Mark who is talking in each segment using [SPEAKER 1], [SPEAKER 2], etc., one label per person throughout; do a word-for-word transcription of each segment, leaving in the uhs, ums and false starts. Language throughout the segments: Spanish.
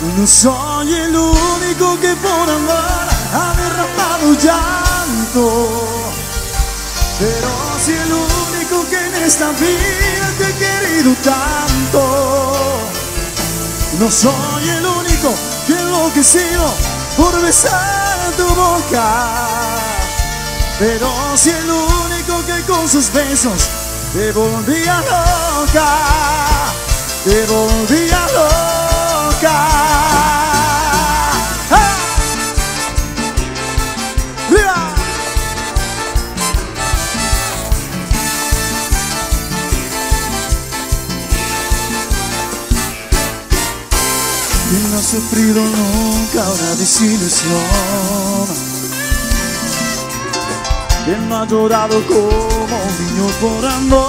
[SPEAKER 1] No soy el único que por amor ha derramado llanto, pero sí el único que en esta vida te he querido tanto. No soy el único que enloquecido por besar tu boca, pero sí el único que con sus besos te volvía loca, te volvía loca. ¡Ah! ¡Viva! ¿Quién no ha sufrido nunca una desilusión? ¿Quién no ha llorado como un niño por amor?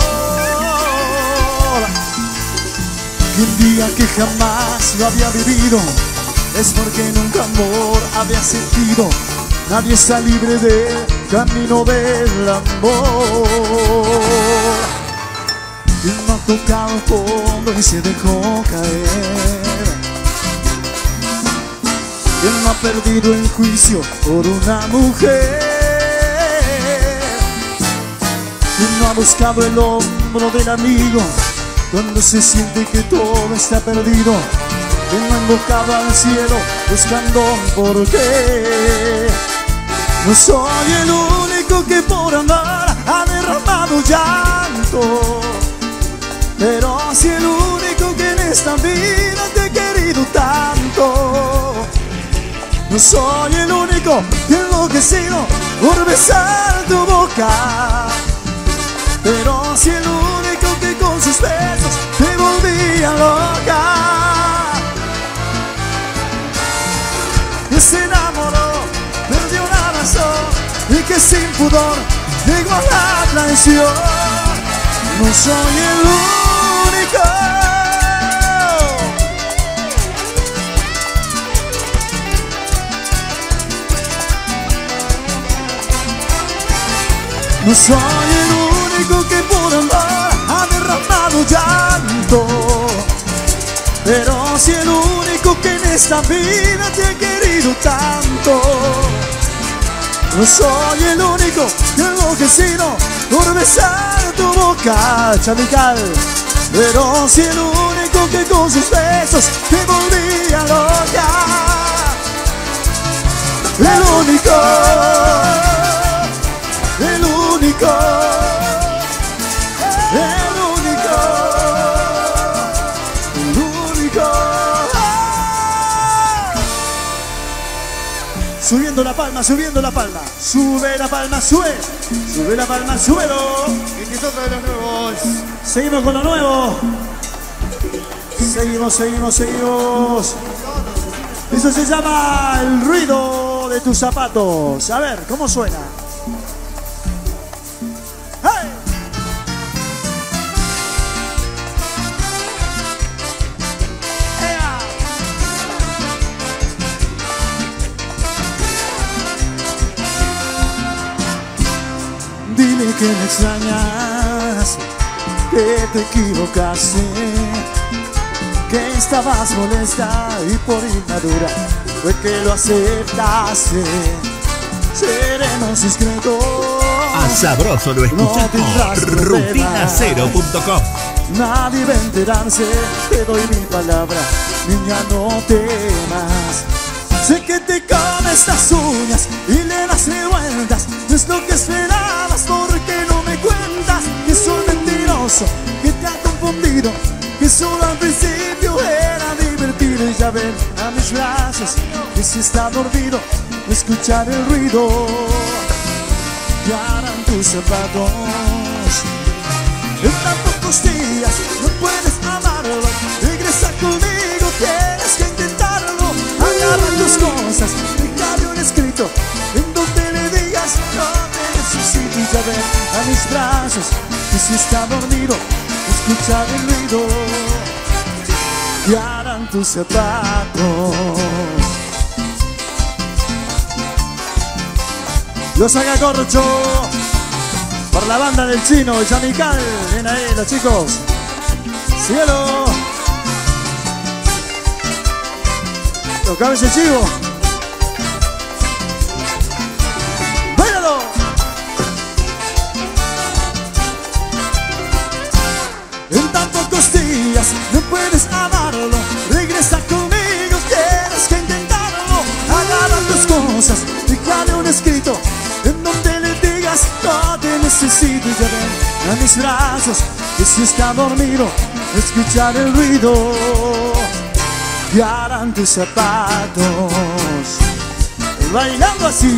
[SPEAKER 1] ¿Quién diga que jamás lo había vivido? Es porque nunca amor había sentido. Nadie está libre del camino del amor. ¿Quién no ha tocado fondo y se dejó caer? ¿Quién no ha perdido el juicio por una mujer? ¿Quién no ha buscado el hombro del amigo cuando se siente que todo está perdido? ¿Quién no ha invocado al cielo buscando un porqué? No soy el único que por amar ha derramado llanto, pero sí el único que en esta vida te he querido tanto. No soy el único que enloquecido por besar tu boca, pero sí el único que con sus besos te volvía loca. Que se enamoró, perdió la razón y que sin pudor llegó a la traición. No soy el único. No soy el único que por amar ha derramado llanto, pero sí el único que en esta vida te he querido tanto. No soy el único que enloquecido por besar tu boca, chamical, pero sí el único que con sus besos te volvía loca. El único, el único, el único, el único. Subiendo la palma, subiendo la palma. Sube la palma, sube. Sube la palma, súbelo.
[SPEAKER 2] Este es otro de los nuevos.
[SPEAKER 1] Seguimos con lo nuevo. Seguimos, seguimos, seguimos. Eso se llama el ruido de tus zapatos. A ver, ¿cómo suena? Dile que me extrañas, que te equivocaste, que estabas molesta y por inmadura fue que lo aceptaste. Seremos discretos.
[SPEAKER 3] A Sabroso lo escuchas
[SPEAKER 1] No
[SPEAKER 3] por rutina cero punto com.
[SPEAKER 1] Nadie va a enterarse, te doy mi palabra, niña, no temas. Sé que te comes las uñas y le das mil vueltas. No es lo que esperabas, porque no me cuentas que soy mentiroso, que te ha confundido, que solo al principio era divertido. Y ya ven a mis brazos que si está dormido, escuchar el ruido que harán tus zapatos. En tan pocos días no puedes amarlo, regresa conmigo, tienes que intentarlo. Agarra tus cosas, déjale un escrito en donde le digas no te necesito. Y ya ven a mis brazos que si está dormido, escuchar el ruido que harán tus zapatos. Los Agacorcho por la banda del Chino y Yamical. Ven ahí los chicos. Cielo. Tocame ese chivo. ¡Báilalo! En tan pocos días no puedes amarlo. Regresa conmigo, tienes que intentarlo. Agarra tus cosas, déjale un escrito en donde le digas no te necesito. Y ya ven a mis brazos, que si está dormido, escuchar el ruido que harán tus zapatos. Bailando así,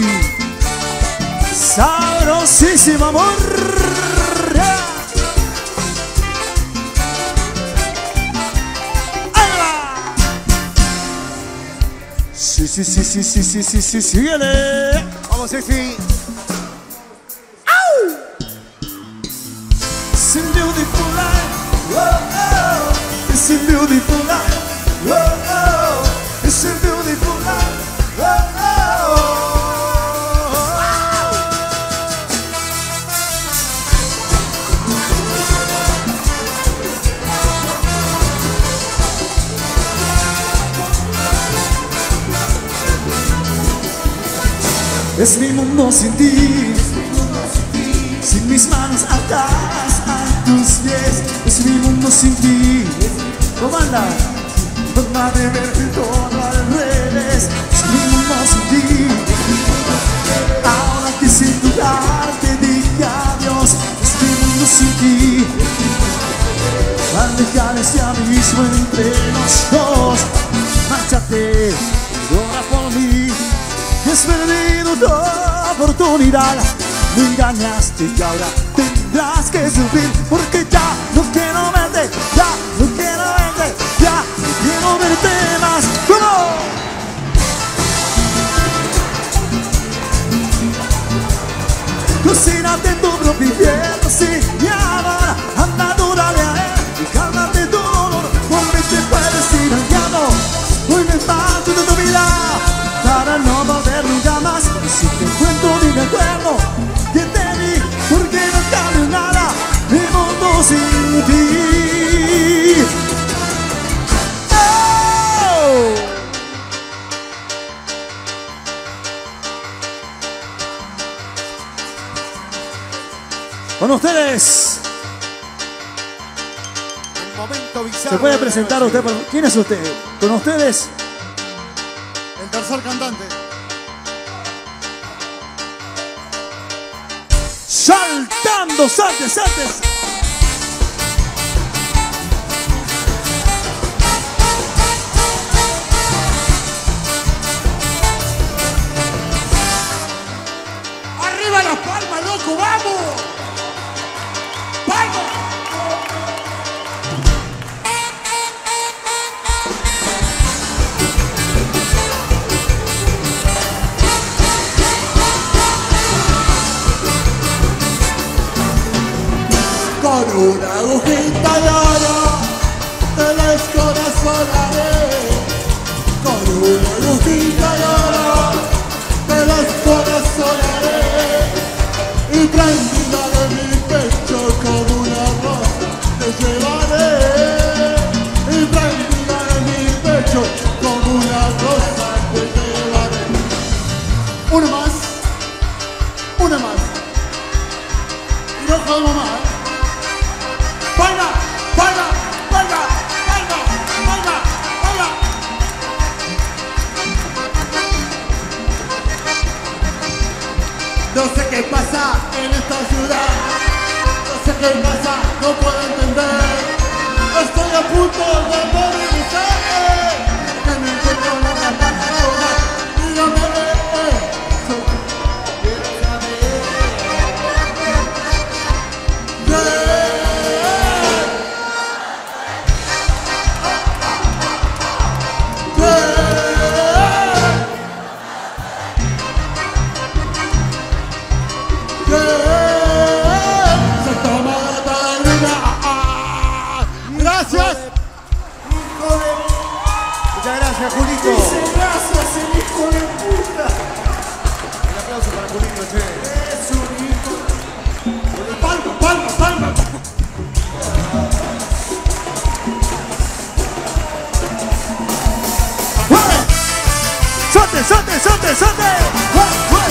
[SPEAKER 1] sabrosísimo amor. ¡Ahí va! Sí, sí, sí, sí, sí, sí, sí, sí, síguele.
[SPEAKER 2] Vamos, Ceci.
[SPEAKER 1] It's a beautiful life, oh, oh. It's a beautiful life, oh, oh. It's a beautiful life, oh, oh. Es mi mundo sin ti, sin mis manos atadas a tus pies. Es mi mundo sin ti. ¿Cómo anda? Forma de verte todo al revés. Es mi mundo sin ti. Ahora que sin dudar te dije adiós. Es mi mundo sin ti. Al dejar este abismo entre los dos, márchate, llora por mí. Has perdido tu oportunidad. Me engañaste y ahora tendrás que sufrir. Porque ya no quiero verte, ya no quiero verte, ya no quiero verte más. ¡Cómo! Cocínate en tu propio infierno, sí, y ahora anda, dúrale a él y cálmate tu dolor. Porque te puedes ir al diablo. Hoy me parto de tu vida para no volver nunca más. Y si te encuentro ni me acuerdo que te vi, porque no cambio nada, mi mundo sin ti. ¡Oh! Con ustedes,
[SPEAKER 2] El momento bizarro.
[SPEAKER 1] ¿se puede
[SPEAKER 2] de la
[SPEAKER 1] presentar
[SPEAKER 2] noche.
[SPEAKER 1] usted? por- ¿Quién es usted? Con ustedes,
[SPEAKER 2] El tercer cantante.
[SPEAKER 1] saltando, salte, salte.
[SPEAKER 4] ¡Arriba las palmas, loco! ¡Vamos! ¡Palmas! Con una agujita de oro te la descorazonaré. Con una agujita de oro te la descorazonaré. Y prendida de mi pecho como una rosa te llevaré. Y prendida de mi pecho como una rosa te llevaré. Una más, una más. Y no jodemos más. ¡Baila! ¡Baila! ¡Baila! ¡Baila! ¡Baila! ¡Baila! No sé qué pasa en esta ciudad. No sé qué pasa, no puedo entender. Estoy a punto de morirse. Que me encuentro en la plataforma. Dígame, eh, gracias.
[SPEAKER 2] Muchas gracias, Julito.
[SPEAKER 4] Gracias, el hijo de puta.
[SPEAKER 2] Un aplauso para Julito, che.
[SPEAKER 4] Es un hijo. Palma, palma, palma.
[SPEAKER 1] ¡Sote, sote, sote, sote! ¡Uy, uy!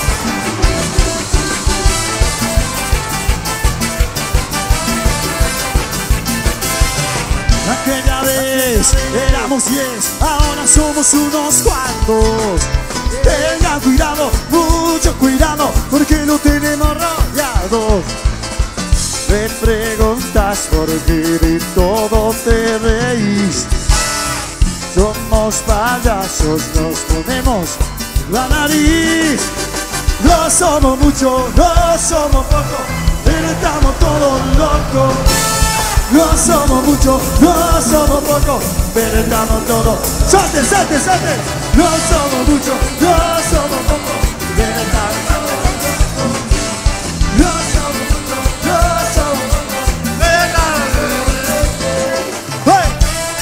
[SPEAKER 1] Aquella vez éramos diez, ahora somos unos cuantos. Tengan cuidado, mucho cuidado, porque lo tenemos rodeado. Me preguntas por qué de todo te reís. Somos payasos, nos ponemos la nariz. No somos mucho, no somos poco, pero estamos todos locos. No somos mucho, no somos poco, pero estamos todos. ¡Salte, salte, salte! No somos mucho, no somos poco, pero estamos todos. No somos mucho, no somos poco, pero estamos todos. ¡Hey!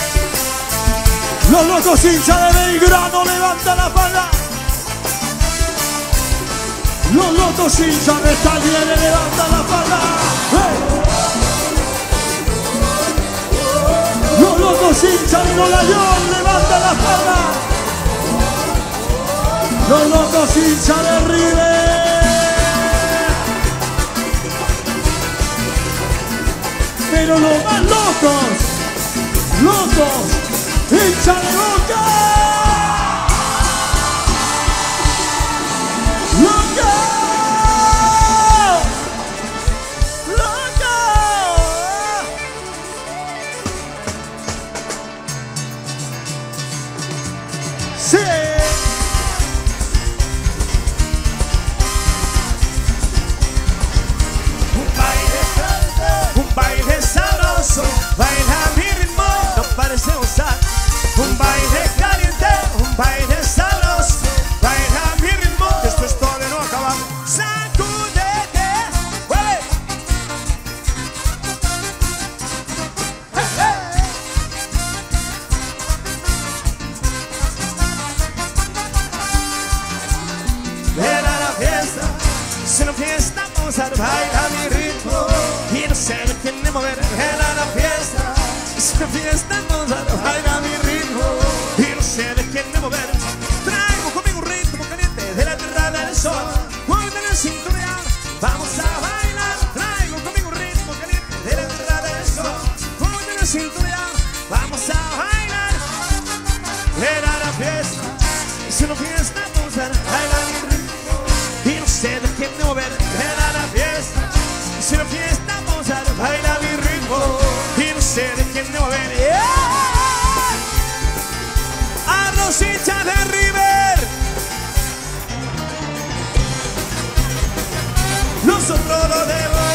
[SPEAKER 1] Los locos hinchas de Belgrano, levanta la palma. Los locos hinchas de Talleres, levanta la palma. ¡Hey! Los locos hinchas de Nueva York, levanta la palma. Los locos hinchas de River. Pero los más locos, locos, hinchas de Boca. ¡Loca! Sí.
[SPEAKER 5] Un baile, un baile sabroso, baila a mi ritmo, no parece usar. Un baile caliente, un baile sabroso, baila a mi ritmo, que esto es todo de no acabar. Sacúdete, mueve. Hey, hey. Ven a la fiesta, es una fiesta, vamos a bailar mi ritmo y no se me tiene mover. Ven a la fiesta, es una fiesta, vamos a bailar mi ritmo y no se me tiene mover. Traigo conmigo un ritmo caliente de la tierra del sol, mueve la cintura, vamos a bailar. Traigo conmigo un ritmo caliente de la tierra del sol, mueve la cintura, vamos a bailar. Ven a la fiesta, es una fiesta, vamos a bailar mi ritmo y no se dejen de mover. Ven a la fiesta, es una fiesta, vamos a bailar mi ritmo y no se dejen de mover. Yeah. A los hinchas de River, nosotros lo debemos.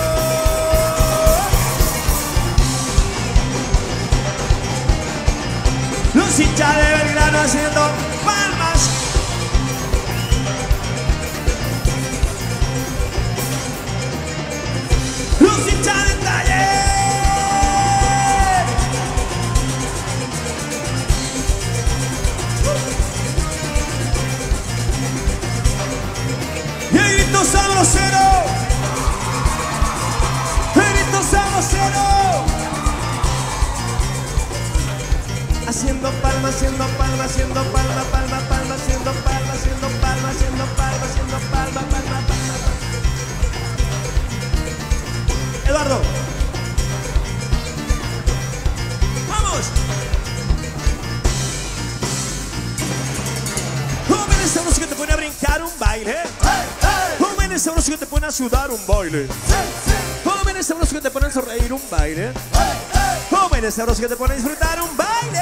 [SPEAKER 5] Los hinchas de Belgrano haciendo palmas. Los hinchas de Taller. Y el grito sabrosero, el grito sabrosero. Haciendo palma, haciendo palma, haciendo palma, palma, palma, haciendo palma, haciendo palma, haciendo palma, haciendo palma, palma, palma. Eduardo, vamos. Joven, esa música te pone a brincar un baile. Joven, esa música te pone a sudar un baile. Joven, esa música te pone a sonreír un baile. Joven, esa música te pone a disfrutar un baile.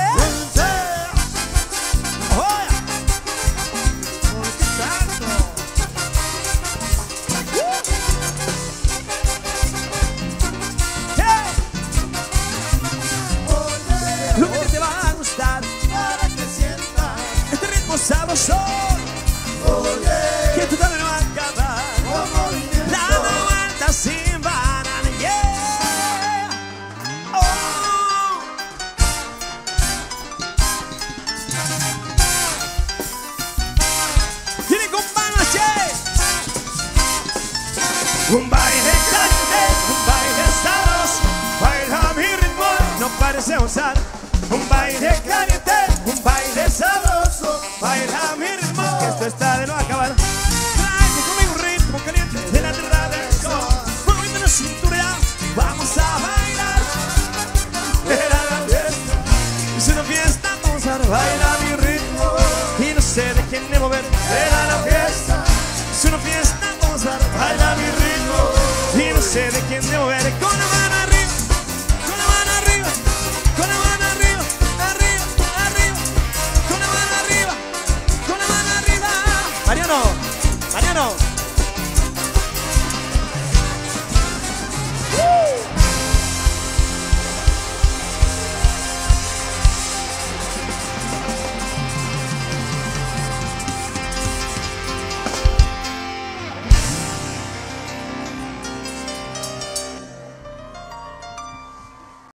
[SPEAKER 5] Lo que te va a gustar para que sientas este ritmo sabroso, que tú también no va a acabar. Dando vueltas sin parar, yeah. Oh. Tiene con palmas, che. Un baile caliente, un baile sabroso, baila mi ritmo, no parece usar. Un baile caliente, un baile sabroso, baila está de no acabar. Traigo conmigo un ritmo caliente de la tierra del sol. Moviendo la cintura, vamos a bailar. Era la fiesta, es una fiesta, vamos a bailar mi ritmo. Y no se dejen de mover. Era la fiesta, es una fiesta, vamos a bailar mi ritmo. Y no se dejen de mover.